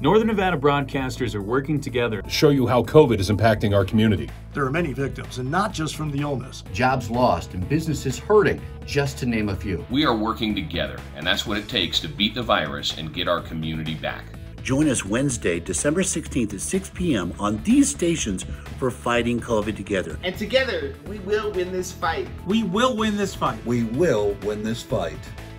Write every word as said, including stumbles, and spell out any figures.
Northern Nevada broadcasters are working together to show you how COVID is impacting our community. There are many victims, and not just from the illness. Jobs lost and businesses hurting, just to name a few. We are working together, and that's what it takes to beat the virus and get our community back. Join us Wednesday, December sixteenth at six p m on these stations for Fighting COVID Together. And together, we will win this fight. We will win this fight. We will win this fight.